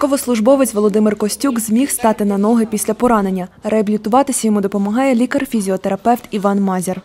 Військовослужбовець Володимир Костюк зміг стати на ноги після поранення. Реабілітуватися йому допомагає лікар-фізіотерапевт Іван Мазяр.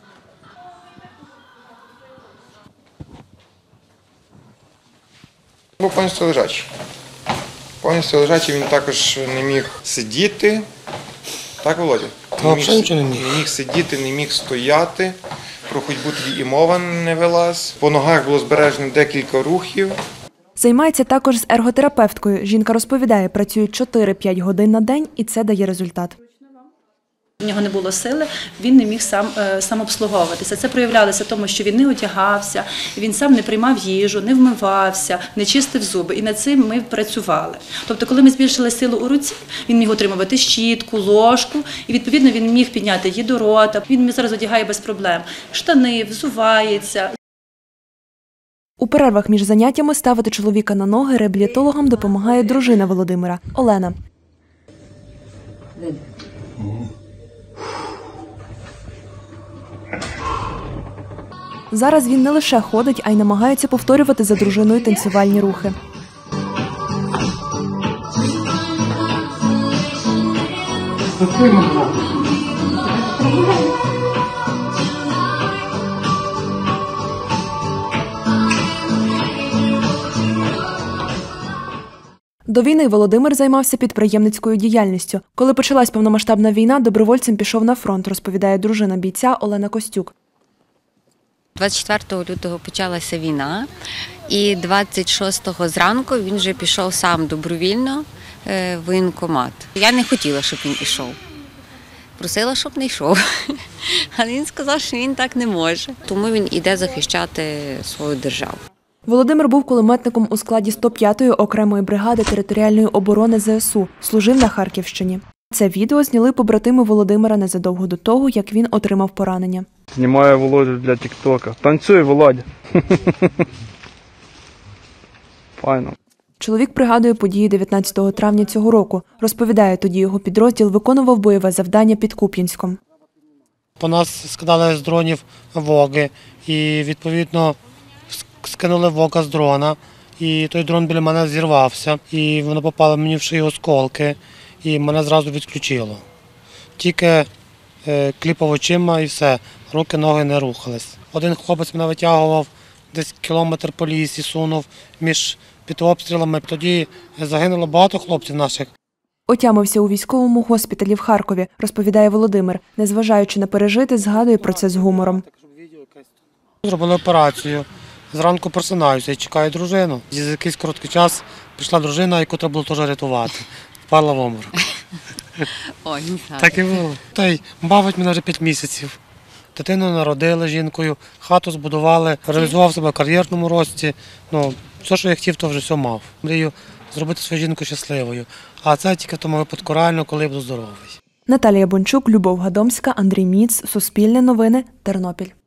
Був повністю лежачий. Повністю лежачий, він також не міг сидіти. Так, Володя? Не міг сидіти, не міг стояти. Про ходьбу тоді і мова не велась. По ногах було збережено декілька рухів. Займається також з ерготерапевткою. Жінка розповідає, працює 4-5 годин на день і це дає результат. У нього не було сили, він не міг сам обслуговуватися. Це проявлялося в тому, що він не одягався, він сам не приймав їжу, не вмивався, не чистив зуби. І над цим ми працювали. Тобто, коли ми збільшили силу у руці, він міг отримувати щітку, ложку, і, відповідно, він міг підняти її до рота. Він зараз одягає без проблем штани, взувається. У перервах між заняттями ставити чоловіка на ноги реабілітологам допомагає дружина Володимира – Олена. Зараз він не лише ходить, а й намагається повторювати за дружиною танцювальні рухи. До війни Володимир займався підприємницькою діяльністю. Коли почалась повномасштабна війна, добровольцем пішов на фронт, розповідає дружина бійця Олена Костюк. 24 лютого почалася війна, і 26-го зранку він вже пішов сам добровільно в воєнкомат. Я не хотіла, щоб він пішов. Просила, щоб не йшов. Але він сказав, що він так не може. Тому він іде захищати свою державу. Володимир був кулеметником у складі 105-ї окремої бригади територіальної оборони ЗСУ, служив на Харківщині. Це відео зняли побратими Володимира незадовго до того, як він отримав поранення. Знімаю Володю для тік-тока. Танцюй, Володя! Файно. Чоловік пригадує події 19 травня цього року. Розповідає, тоді його підрозділ виконував бойове завдання під Куп'янськом. По нас скидали з дронів воги і, відповідно, скинули вока з дрона. І той дрон біля мене зірвався, і воно попало мені в шию осколки, і мене зразу відключило. Тільки кліпав очима і все, руки, ноги не рухались. Один хлопець мене витягував, десь кілометр по лісі сунув під обстрілами. Тоді загинуло багато хлопців наших. Отямився у військовому госпіталі в Харкові, розповідає Володимир. Незважаючи на пережити, згадує про це з гумором. Зробили операцію. Зранку просинаюся і чекаю дружину. За якийсь короткий час прийшла дружина, яку треба було теж рятувати. Впала в обморок. Ой, так і було. Та й бавить мене вже 5 місяців. Дитину народили жінкою, хату збудували, реалізував себе в кар'єрному рості. Все, що я хотів, то вже все мав. Мрію зробити свою жінку щасливою. А це тільки в тому випадку реально, коли я буду здоровий. Наталія Бончук, Любов Гадомська, Андрій Міц, Суспільне новини, Тернопіль.